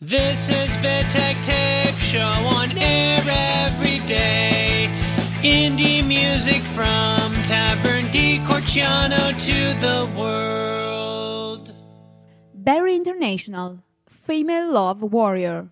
This is Vitek Tape Show on air every day. Indie music from Tavern di Corciano to the world. Barry International, Female Love Warrior.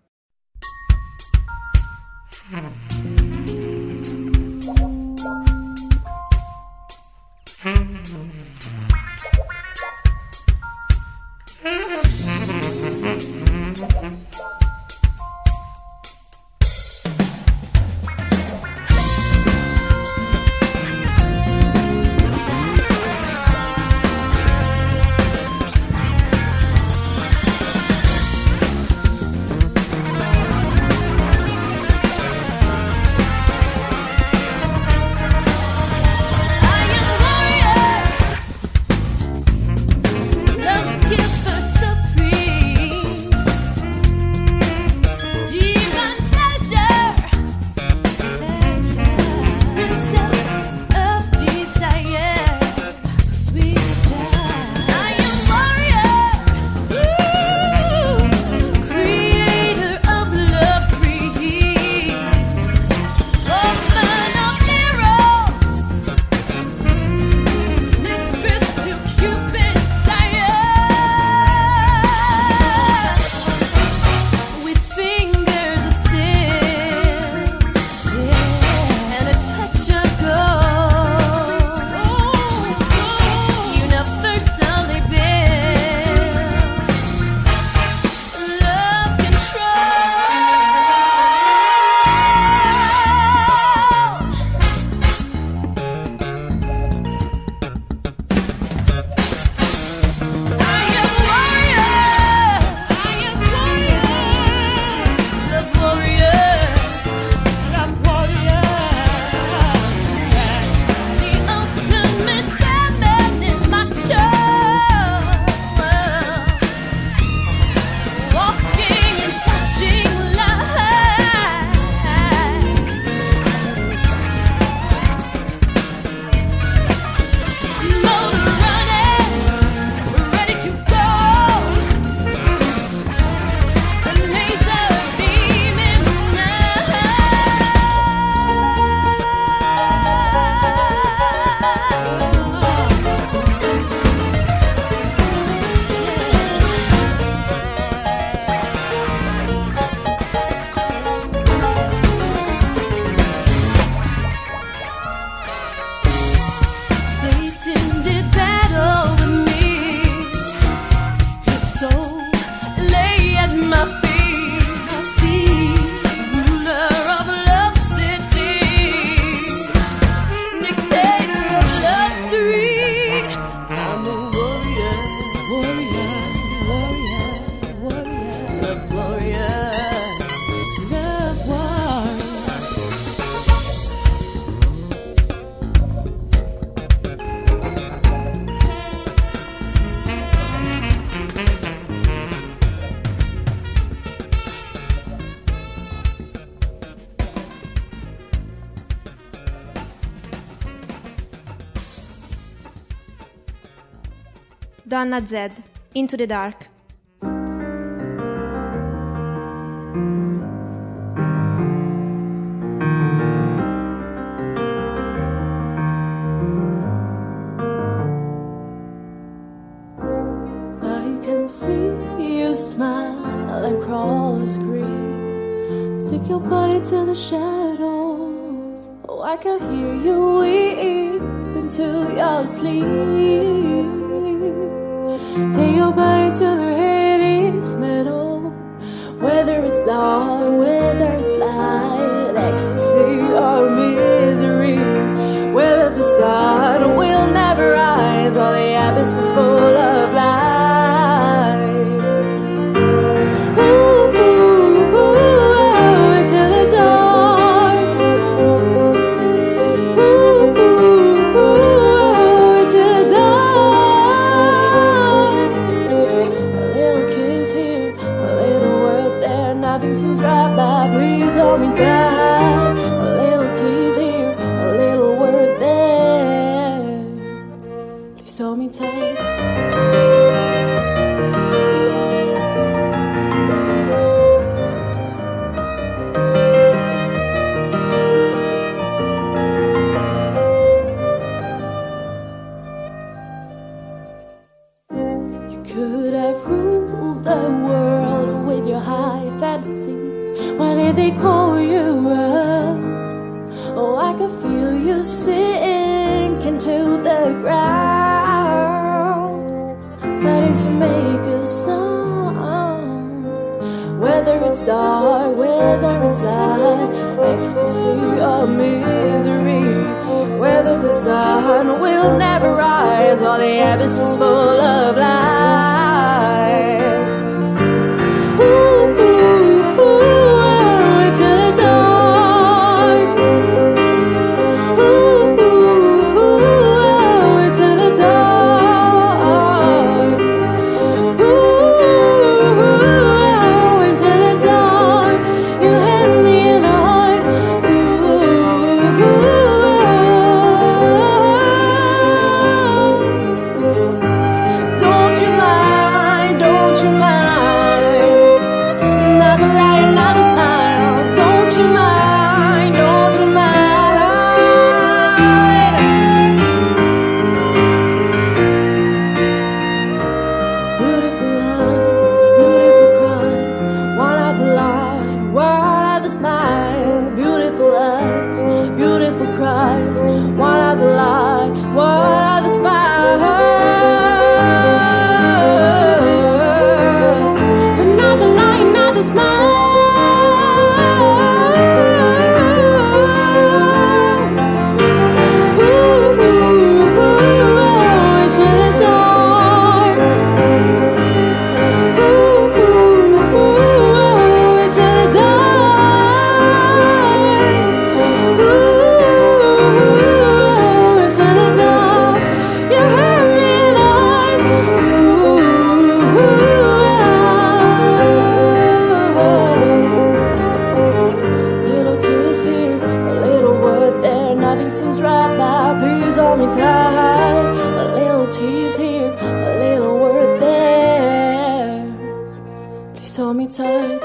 Donna Zed, Into the Dark. I can see you smile and crawl and scream. Stick your body to the shadows. Oh, I can hear you weep into your sleep. Take your body to the Hades meadow. Whether it's dark, whether it's light, ecstasy or misery, whether the sun will never rise or the abyss is full of lies. Ooh, ooh, ooh, into the dark. Ooh, ooh, ooh, into the dark. A little kiss here, a little word there, nothing seems right, but please hold me tight. A little tease here, a little word there, please hold me tight. way they call you up. Oh, I can feel you sink into the ground, fighting to make a sound. Whether it's dark, whether it's light, ecstasy or misery, whether the sun will never rise or the abyss is full of lies. Ooh, ooh, ooh, into the dark. Ooh, ooh, ooh, into the dark. Ooh, ooh, into the dark. You hit me in the heart. Ooh, don't you mind, don't you mind? Not the light, not the smile. Don't you mind, don't you mind? Beautiful eyes, beautiful cries. One of the lie, one of the smile. Beautiful eyes, beautiful cries. One of the lie, one of the smile. But not the lie, not the smile. Ooh, ooh, ooh, into the dark. Ooh, ooh, ooh, into the dark. Ooh, into the dark. You hurt me in the heart. Little kiss here, a little word there. Nothing seems right now. Please hold me tight. A little tease here, a little word there. Please hold me tight.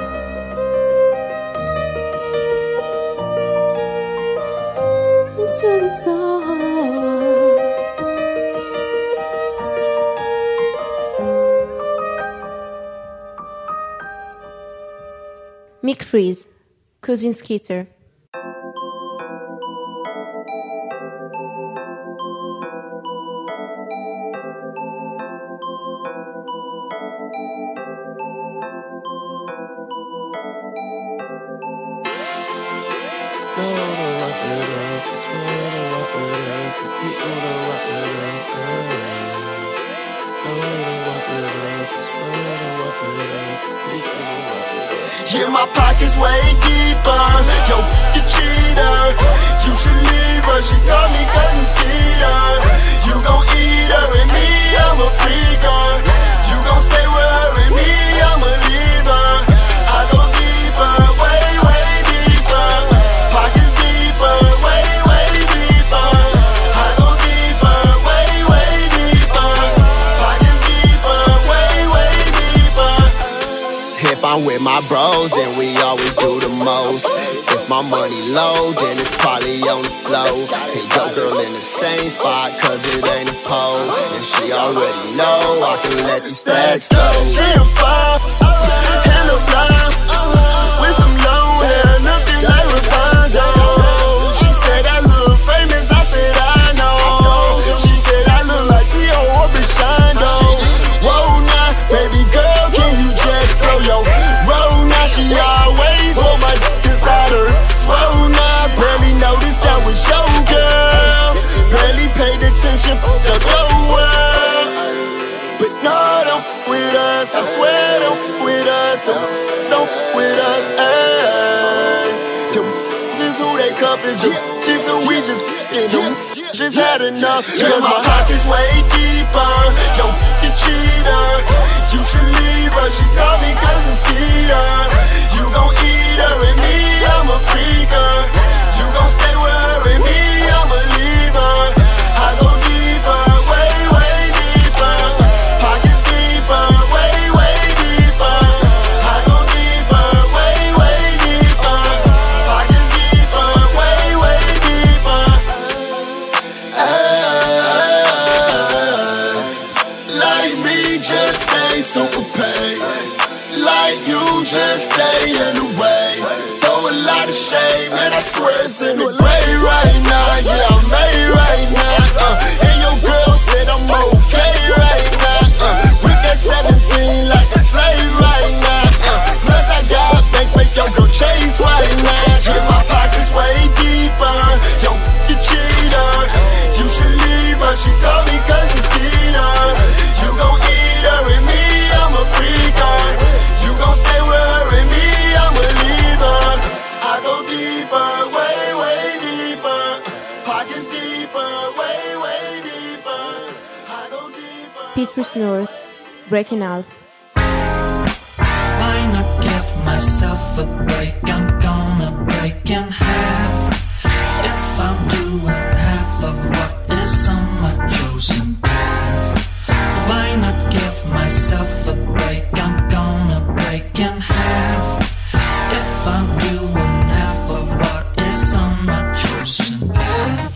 Into the dark. Mick Freeze, Cousin Skeeter. Yeah, my pockets way deeper. Yo, the cheater. You should leave her. She call me Cousin Skeeter. You gon' eat her and me, I'm a freaker. You gon' stay with her and me, I'm a leaver. I go deeper, way, way deeper. Pockets deeper, way, way deeper. I go deeper, way, way deeper. Pockets deeper, way, way deeper. If I'm with my bros, then we always do the most. If my money low, then it's probably on the flow. And your girl in the same spot, cause it ain't a pole. And she already know I can let these stacks go. She a fire, and a blind, with some long hair, nothing like Rapunzel. She said I look famous, I said I know. She said I look like T.O. or Bishando. Whoa, now, baby girl, can you just throw your roll now? She always hold my dick inside her. Whoa, now, barely noticed that was your girl. Barely paid attention for the world. But no, don't f with us. I swear, don't f with us. Don't f with us. Ay. Them is who they cuff is. Them is who we just f***ing them. Just had enough. Cause my pockets way deeper. Yo, the cheater. You should leave her. She call me Cousin Skeeter. You gon' eat her and me, I'm a freaker. You gon' stay with her and me, I'm a leaver. I go deeper, way, way deeper. Pockets deeper, way, way deeper. I go deeper, way, way deeper. Pockets deeper, way, way deeper. Like me, just stay super paid. Like you, just stay in the way. Throw a lot of shade, man, I swear it's in the grave right now. Yeah, I'm made right now. And your girl said I'm okay right now. With that 17 like a slave right now. Plus I got banks, make your girl chase right now. Yeah, my pockets way deeper. Yo, the cheater. You should leave her, she call me cousin Skeeter. You gon' eat her and me, I'm a freaker. You gon' stay with her and me, I'm a leaver. I go deeper, way, way deeper. Pockets deeper, way, way deeper. I go deeper. Petrus North, Breaking Half. Why not give myself a break? I'm gonna break in half. If I'm doing half of what is on my chosen path. Why not give myself a break? I'm gonna break in half. If I'm doing half of what is on my chosen path.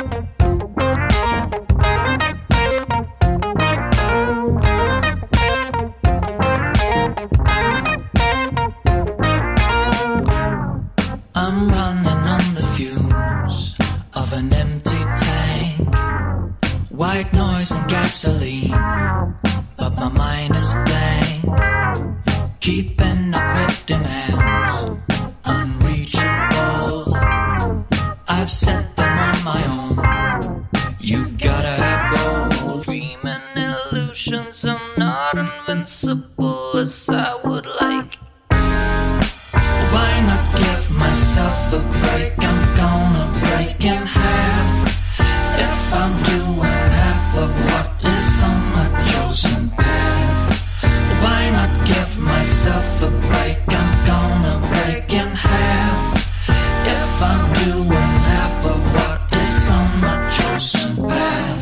I'm running on the fumes of an empty tank. White noise and gasoline, but my mind is blank. Keeping up with demands, unreachable. I've set them on my own. You gotta have goals. Dreaming illusions, I'm not invincible as I would like. Why not give myself a break? I'm gonna break in half. If I'm doing half of what is on my chosen path. Why not give myself a break? I'm gonna break in half. If I'm doing half of what is on my chosen path.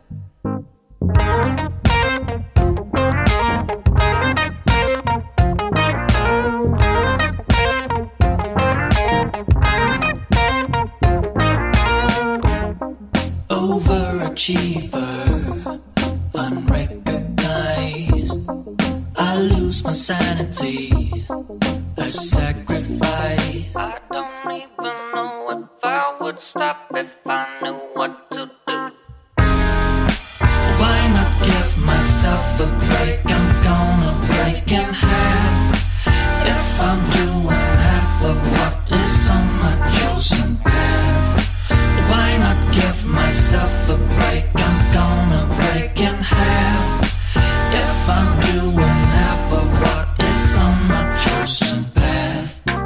Overachiever, unrecognized. I lose my sanity, a sacrifice. I don't even know if I would stop if I knew what to do. Why not give myself a break? I'm gonna break in half. If I'm doing half of what is on my chosen path. Why not give myself a break? I'm gonna break in half. If I'm doing half of what is on my chosen path.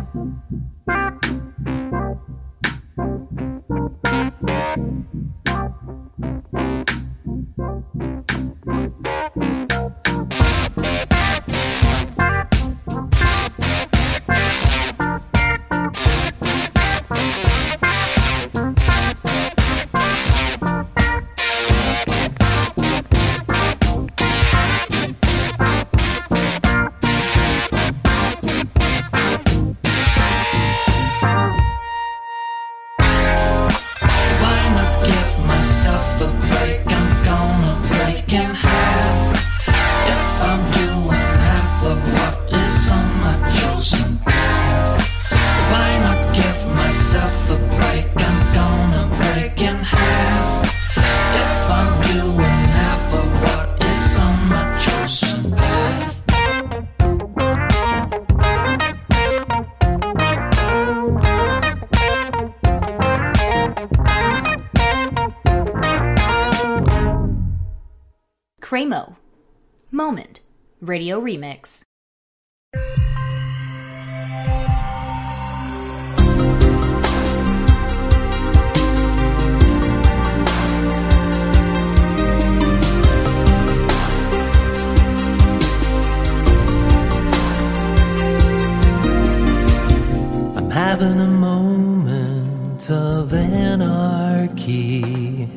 Cremo. Moment. Radio Remix. I'm having a moment of anarchy.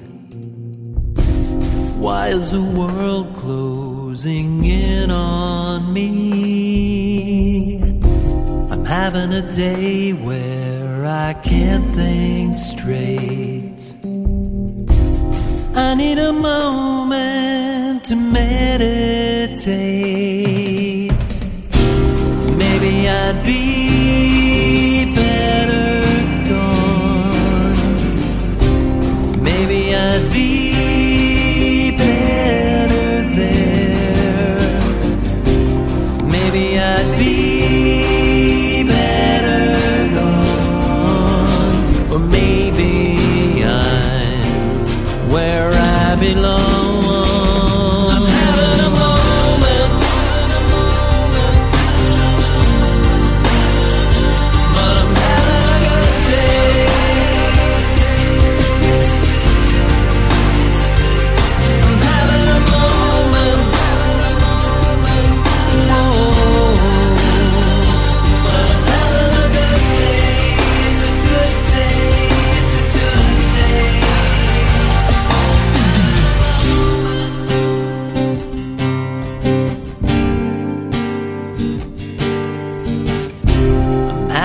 Why is the world closing in on me? I'm having a day where I can't think straight. I need a moment to meditate. Maybe I'd be better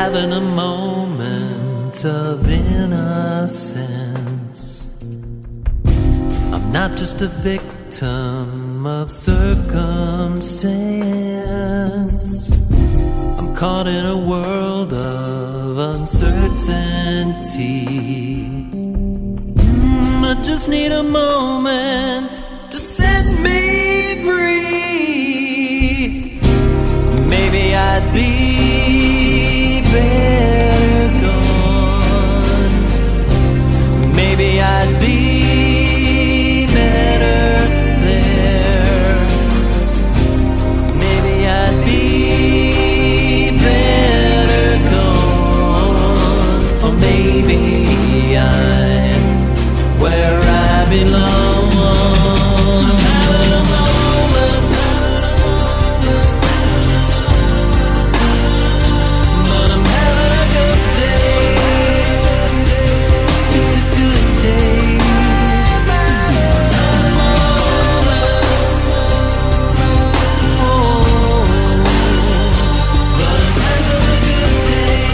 having a moment of innocence. I'm not just a victim of circumstance. I'm caught in a world of uncertainty. I just need a moment to set me free. Maybe I'd be better gone. Maybe I'd be better there. Maybe I'd be better gone. Or maybe I'm where I belong. I'm having a moment, but I'm having a good day. It's a good day. I'm having a moment, but I'm having a good day.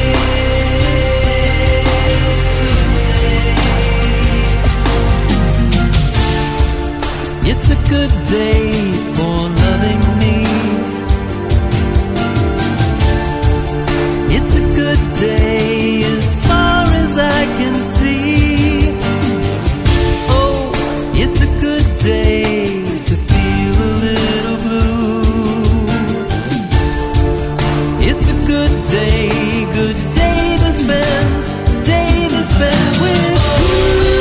It's a good day for loving me. It's a good day as far as I can see. Oh, it's a good day to feel a little blue. It's a good day to spend with you.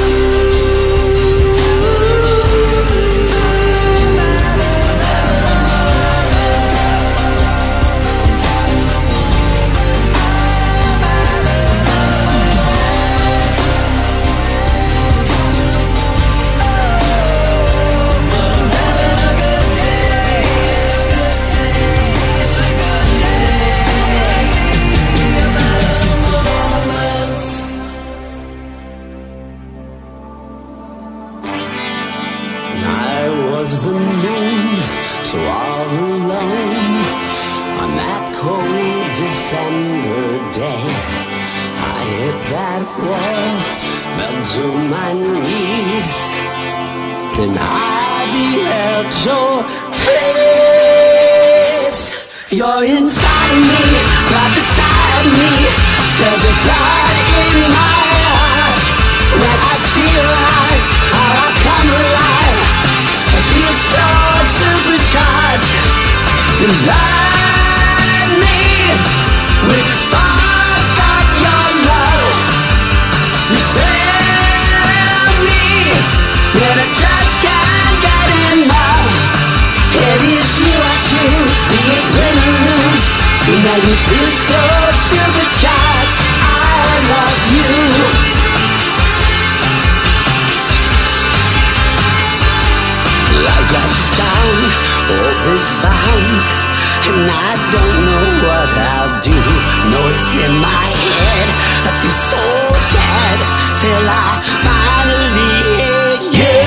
Was the moon so all alone on that cold December day? I hit that wall, fell to my knees, and I beheld your face. You're inside of me, right beside me, stirs your blood in my heart. When I see your eyes, how I come alive. You're so supercharged. You light me with the spark of your love. You fill me, and I just can't get enough. It is you I choose, be it win or lose. You make me feel so supercharged. I love you. Life crashes down, hope is bound, and I don't know what I'll do. Noise in my head, I feel so dead till I finally hit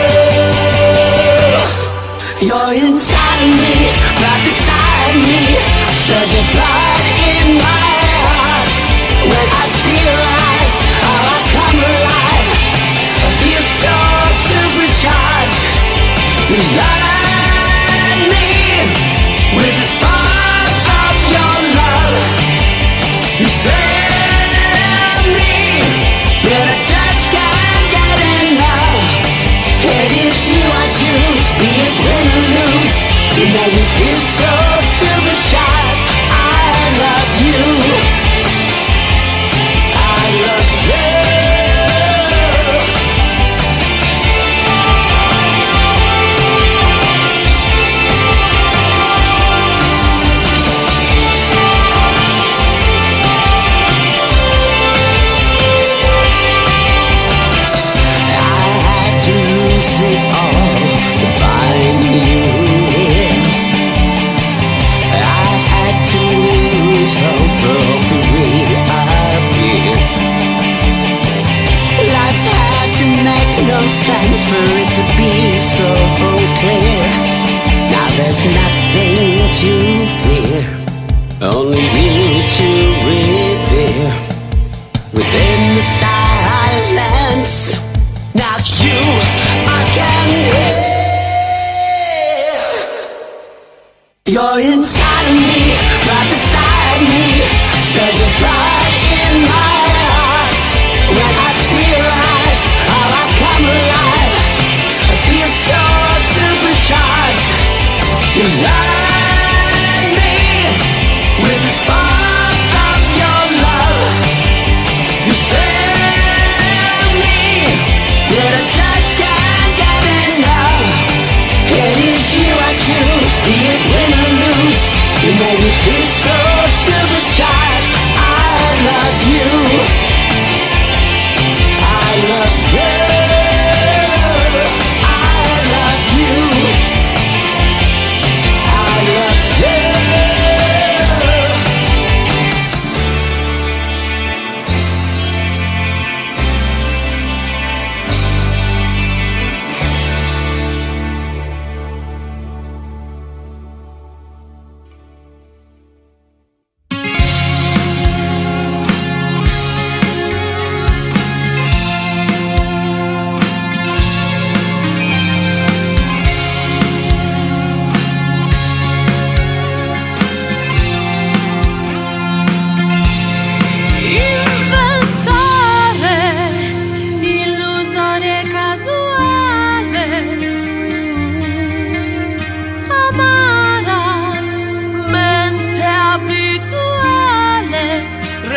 you. You're inside of me, right beside me, stirs your blood in my heart. When I see your eyes, how I come alive. I feel so supercharged. You light me with the spark of your love. You fill me, and I just can't get enough. It is you I choose, be it win or lose. You make me feel so supercharged. I love you. I love you. It all to find you here. I had to lose hope to reappear. Life had to make no sense for it to be so clear. Now there's nothing to fear, only you to regret.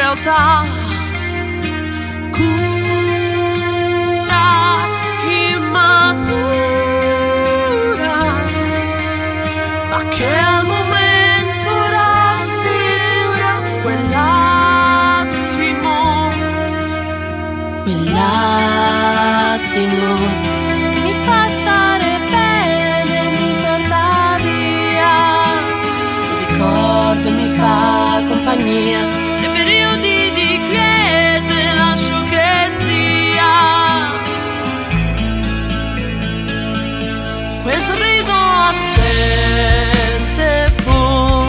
realtà, cura immatura, ma che al momento rassicura quell'attimo che mi fa stare bene, mi porta via, il ricordo mi fa compagnia, nei periodi di quiete lascio che sia quel sorriso assente fu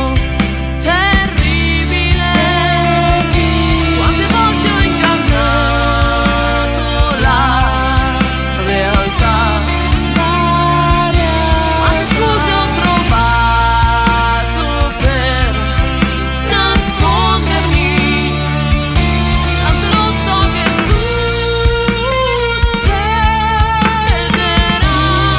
terribile, quante volte ho ingannato la realtà, quante scuse ho trovato per nascondermi, tanto lo so che succederà.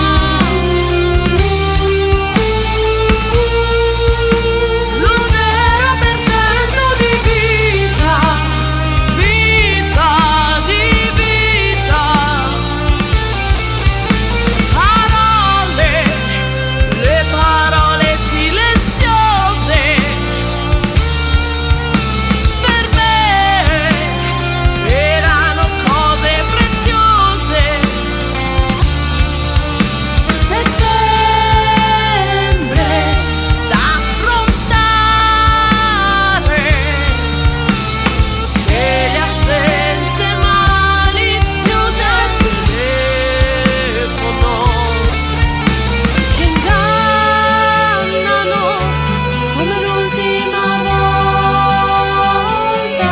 Lo 0% di vita, vita di vita, parole, le parole silenziose, per me erano cose preziose. Settembre da affrontare e le assenze maliziose al telefono che ingannano come l'ultima volta.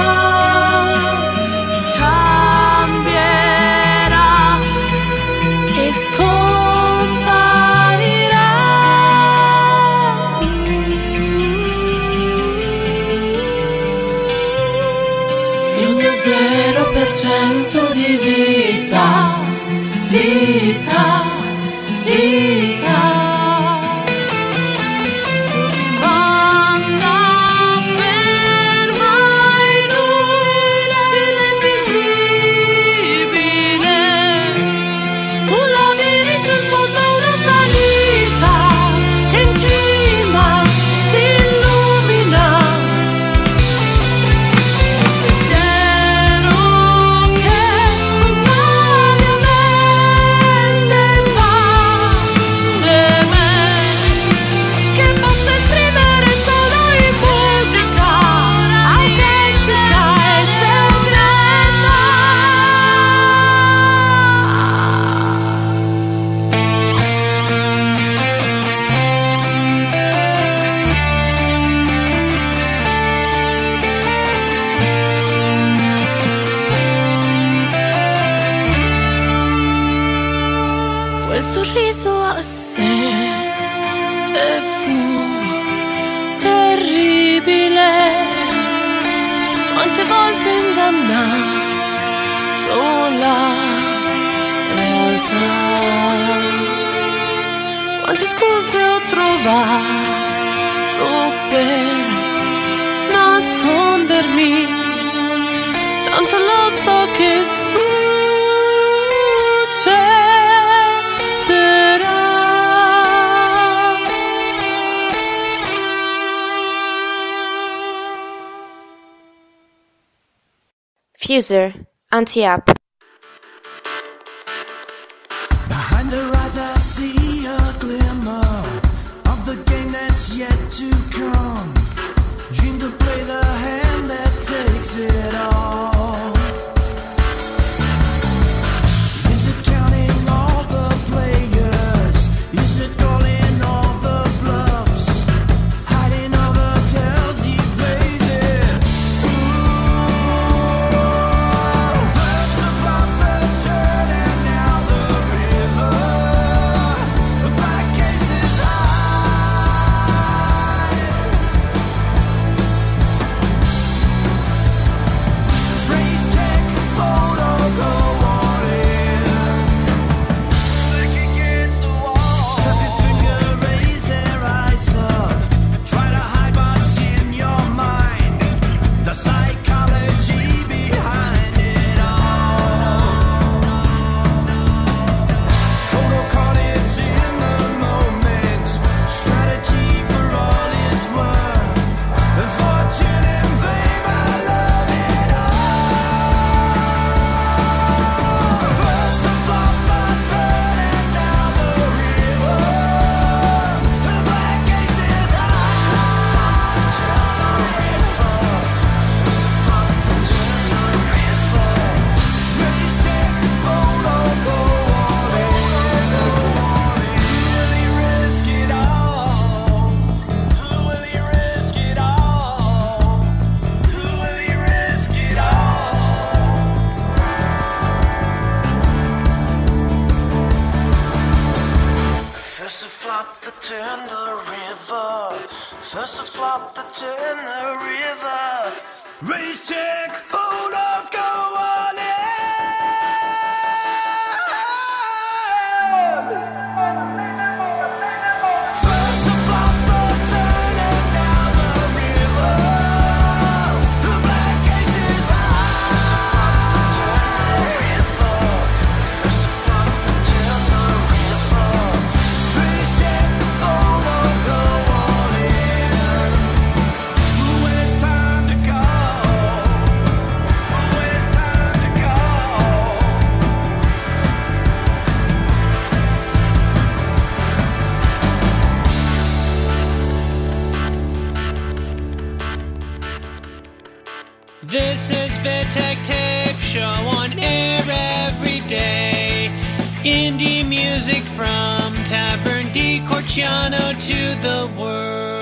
Cambierà e scomparirà. Il mio 0% di vita, vita, vita. Sono rimasta ferma inutile, invisibile, un labirinto in fondo a una salita che in cima si illumina. Pensiero che spontaneamente invade me, che posso esprimere solo in musica autentica e segreta. Quel sorriso assente fu terribile, quante volte ho ingannato la realtà, quante scuse ho trovato per nascondermi, tanto lo so che succederà. Fuser, Anti-App. Behind their eyes I see a glimmer of the game that's yet to come. Dream to play the hand that takes it all. Is it counting all the players? Is it calling all the bluffs? Hiding all the tells he plays it. First about the turn and now the river. The black case is high. Raise check, photo, go all in. Back against the wall. Snap your finger, raise their eyes up. Try to hide what's in your mind. The psychology off the Turner River. Race check, photo, go on in. First of all, the turning down the river. The black aces race check, photo, go on in. When it's time to go. When it's time to go. This is Vitek Tape Show on air every day. Indie music from Tavern di Corciano to the world.